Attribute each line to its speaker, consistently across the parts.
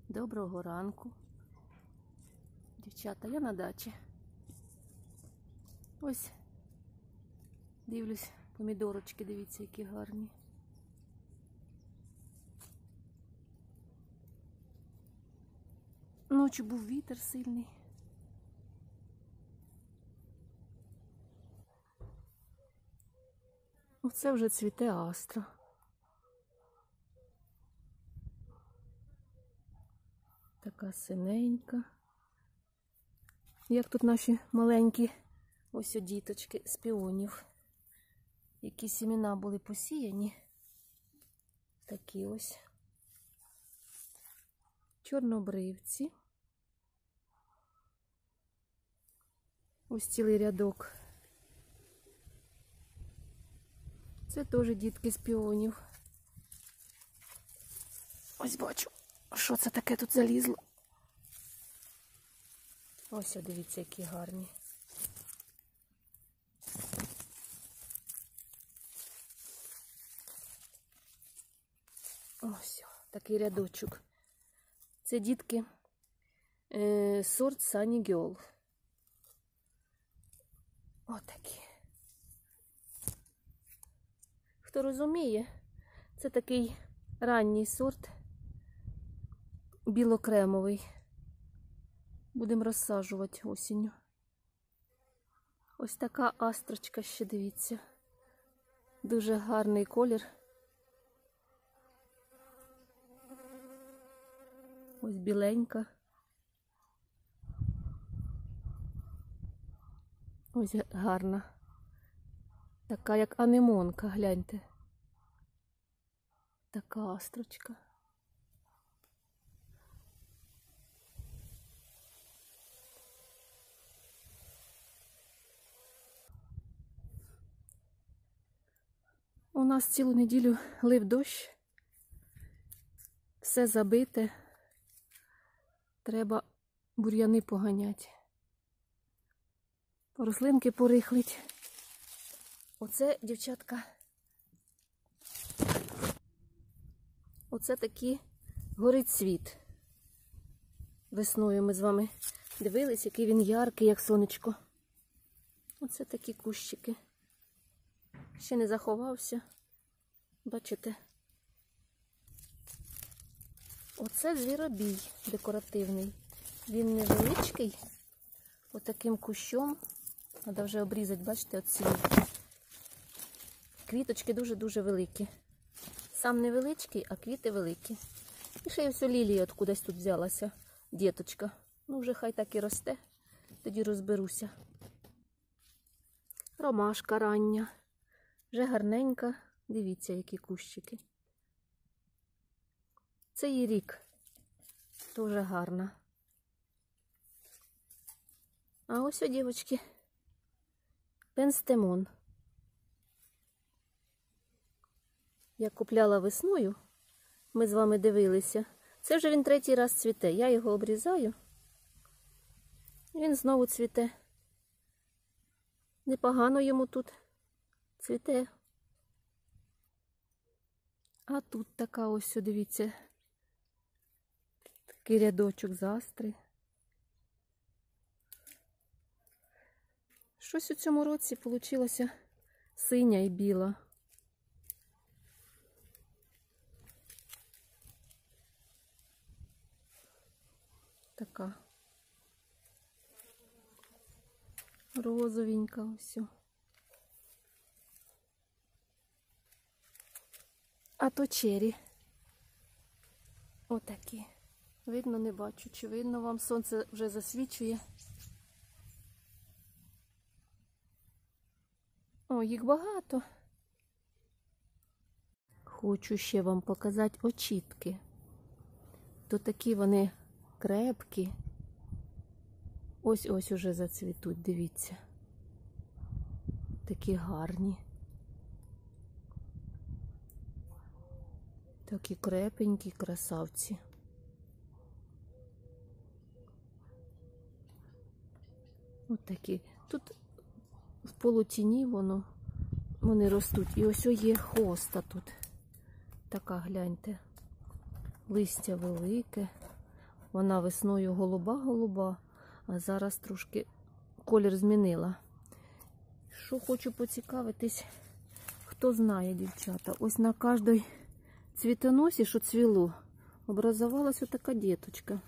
Speaker 1: Доброго ранку. Дівчата, я на дачі. Ось, дивлюсь, помідорочки, дивіться, які гарні. Ночі був вітер сильний. Оце вже цвіте астра. Така синенька. Як тут наші маленькі ось діточки з піонів. Які сімена були посіяні. Такі ось. Чорнобривці. Ось цілий рядок. Це теж дітки з піонів. Ось бачу, що це таке тут залізло. Ось, дивіться, які гарні. Ось, такий рядочок. Це дітки сорт Sunny Girl. Отакі. Хто розуміє, це такий ранній сорт, білокремовий. Будемо розсаджувати осінню. Ось така астрочка ще, дивіться. Дуже гарний колір. Ось біленька. Ось гарна. Така, як анемонка, гляньте. Така астрочка. У нас цілу неділю лив дощ. Все забите. Треба бур'яни поганяти. Рослинки порихлить. Оце, дівчатка, оце такий горить цвіт. Весною ми з вами дивились, який він яркий, як сонечко. Оце такі кущики. Ще не заховався. Бачите? Оце звіробій декоративний. Він невеличкий. Отаким кущом. Треба вже обрізати, бачите, оці. Квіточки дуже-дуже великі. Сам невеличкий, а квіти великі. І ще й ось лілія откудись тут взялася, діточка. Ну, вже хай так і росте, тоді розберуся. Ромашка рання. Вже гарненька. Дивіться, які кущики. Це її рік. Дуже гарна. А ось, дівчатки, пенстемон. Я купляла весною, ми з вами дивилися. Це вже він третій раз цвіте. Я його обрізаю. Він знову цвіте. Непогано йому тут цвіте. А тут така ось, дивіться, такий рядочок з астри. Щось у цьому році вийшло синя і біла. Така розовенька ось. А то чері. Отакі. Видно, не бачу. Чи видно вам? Сонце вже засвічує. О, їх багато. Хочу ще вам показати очітки. То такі вони крепкі. Ось-ось уже зацвітуть, дивіться. Такі гарні. Такі крепенькі красавці. Ось такі. Тут в полутіні вони ростуть. І ось є хоста тут. Така, гляньте. Листя велике. Вона весною голуба-голуба, а зараз трошки колір змінила. Що хочу поцікавитись, хто знає, дівчата, ось на кожній цвітоносі, що цвіло, образувалась отака діточка.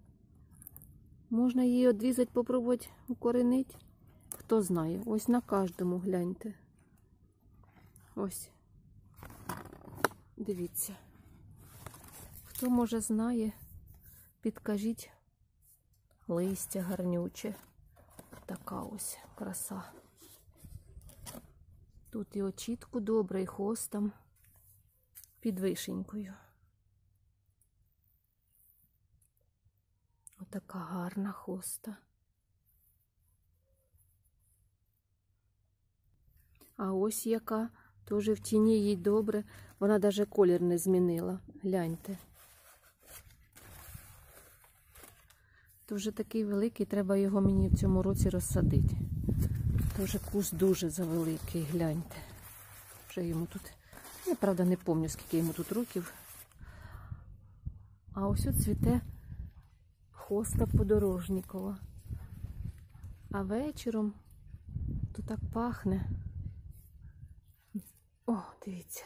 Speaker 1: Можна її відрізати, попробувати укоренити. Хто знає, ось на кожному, гляньте. Ось. Дивіться. Хто, може, знає, підкажіть. Листя гарнюче. Така ось краса. Тут і очітку добре, і хвостом під вишенькою. Отака гарна хоста. А ось яка, теж в тіні їй добре. Вона навіть колір не змінила. Гляньте. То вже такий великий, треба його мені в цьому році розсадити. Тоже кущ дуже завеликий, гляньте. Вже йому тут, я правда не пам'ятаю, скільки йому тут років. А ось от цвіте хоста подорожникова. А вечором то так пахне. О, дивіться.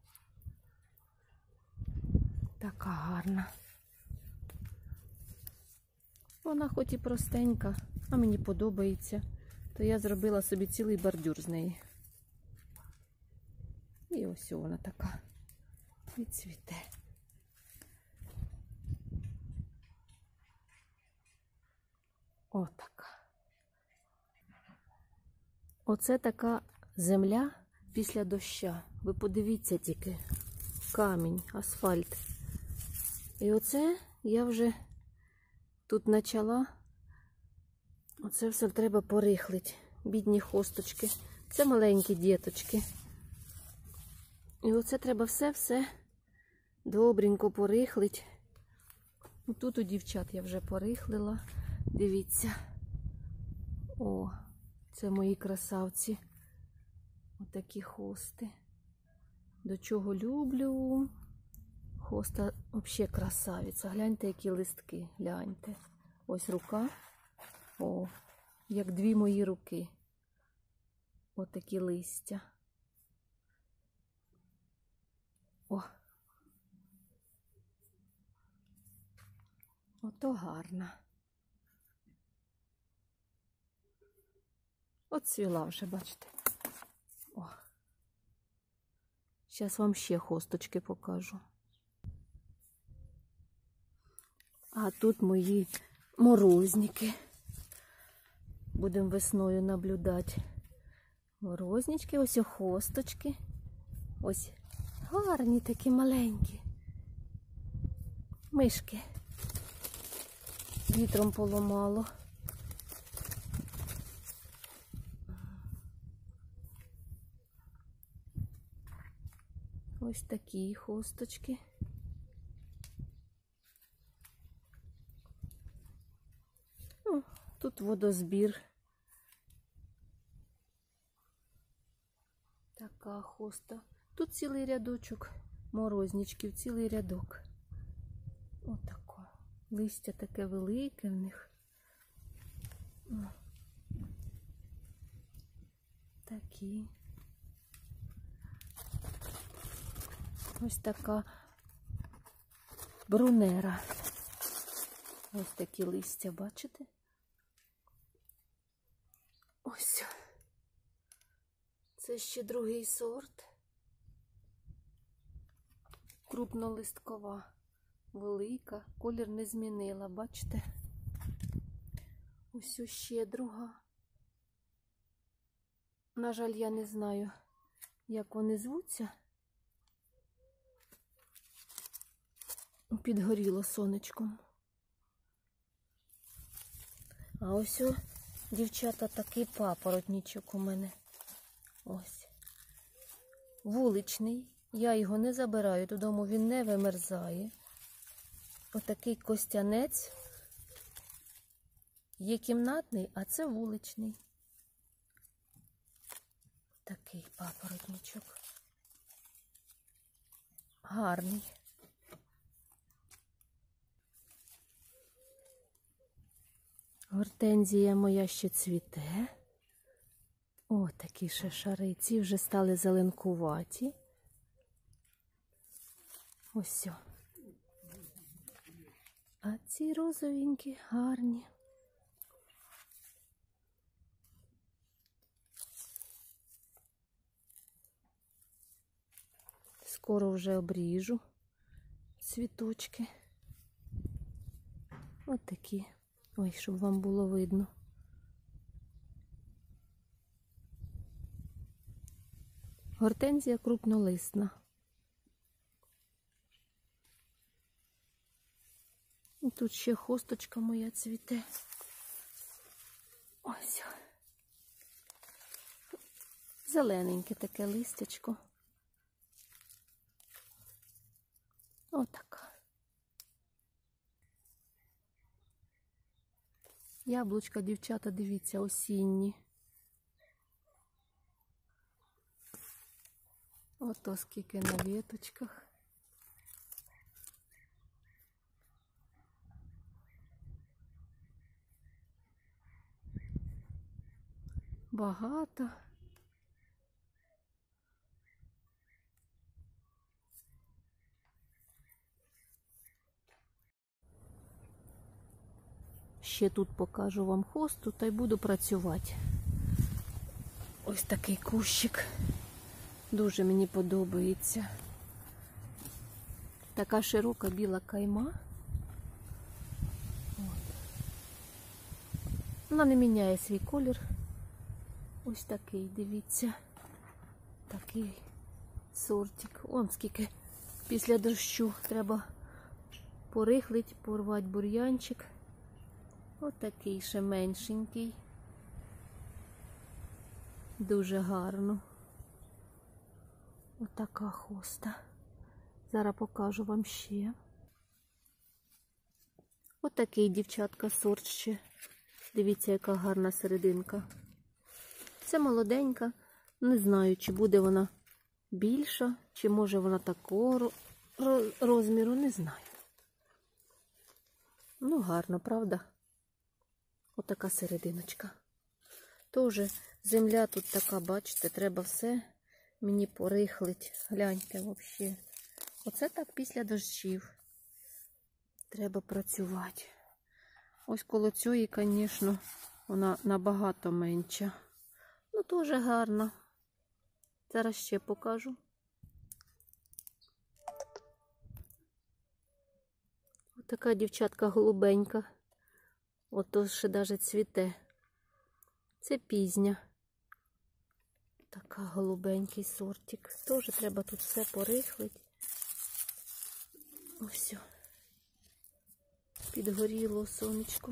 Speaker 1: Така гарна. Вона хоч і простенька, а мені подобається. То я зробила собі цілий бордюр з неї. І ось вона така. І цвіте. Отака. Оце така земля після доща. Ви подивіться тільки. Камінь, асфальт. І оце я вже тут почала. Оце все треба порихлити. Бідні хосточки. Це маленькі діточки. І оце треба все-все добренько порихлити. Тут у дівчат я вже порихлила. Дивіться. О, це мої красавці. Отакі хости. До чого люблю. Хоста взагалі красавиця. Гляньте, які листки. Гляньте. Ось рука. О, як дві мої руки. Отакі листя. О. Ото гарна. От цвіла вже, бачите. О. Зараз вам ще хосточки покажу. А тут мої морозники. Будемо весною наблюдати. Морознички, ось хосточки. Ось гарні такі маленькі. Мишки. Вітром поламало. Ось такі хосточки. О, тут водозбір. Така хоста. Тут цілий рядочок морозничків, цілий рядок. Отако. Листя таке велике в них. О. Такі. Ось така брунера. Ось такі листя, бачите? Ось. Це ще другий сорт. Крупнолисткова. Велика. Колір не змінила, бачите? Ось ще друга. На жаль, я не знаю, як вони звуться. Підгоріло сонечком. А ось, дівчата, такий папоротничок у мене. Ось. Вуличний. Я його не забираю додому, він не вимерзає. Отакий костянець. Є кімнатний, а це вуличний. Такий папоротничок. Гарний. Гортензія моя ще цвіте. О, такі ще шари. Ці вже стали зеленкуваті. Ось. А ці розовенькі, гарні. Скоро вже обріжу цвіточки. Ось такі. Ой, щоб вам було видно. Гортензія крупнолисна. І тут ще хосточка моя цвіте. Ось. Зелененьке таке листячко. Отака. Яблучка, дівчата, дивіться, осінні. Ото скільки на віточках. Багато. Ще тут покажу вам хосту, та й буду працювати. Ось такий кущик. Дуже мені подобається. Така широка біла кайма. От. Вона не міняє свій колір. Ось такий, дивіться. Такий сортик. Вон скільки після дощу треба порихлить, порвати бур'янчик. Ось такий ще меншенький. Дуже гарно. Ось така хоста. Зараз покажу вам ще. Ось такий, дівчатка, сорт ще. Дивіться, яка гарна серединка. Це молоденька. Не знаю, чи буде вона більша, чи може вона такого розміру, не знаю. Ну, гарно, правда? Ось така серединочка. Тоже земля тут така, бачите, треба все мені порихлить. Гляньте, взагалі. Оце так після дощів. Треба працювати. Ось коло цієї, звісно, вона набагато менша. Ну, теж гарна. Зараз ще покажу. Ось така, дівчатка, голубенька. Ото ще навіть цвіте. Це пізня. Така голубенький сортик. Теж треба тут все порихлити. Ось. Підгоріло сонечко.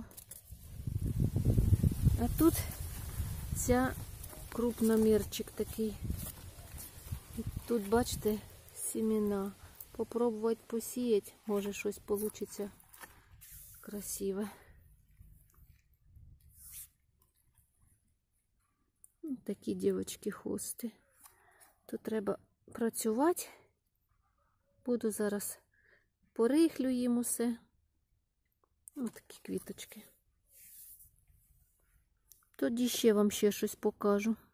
Speaker 1: А тут ця крупномірчик такий. І тут, бачите, сімена. Попробувати посіяти, може щось вийде красиве. Такі, дівчатки, хости. Тут треба працювати. Буду зараз порихлю їм усе. Ось такі квіточки. Тоді ще вам ще щось покажу.